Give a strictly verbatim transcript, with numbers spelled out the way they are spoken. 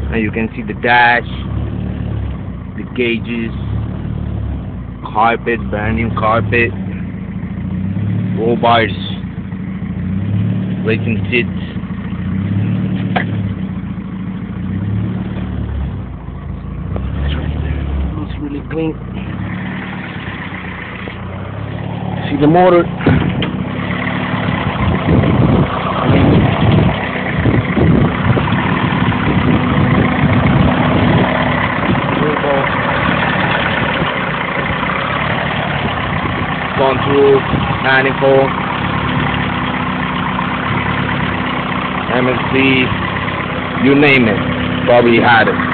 And you can see the dash, the gauges, carpet, brand new carpet, roll bars, racing seats. Looks really clean. See the motor. Gone through manifold, M S C, you name it, probably had it.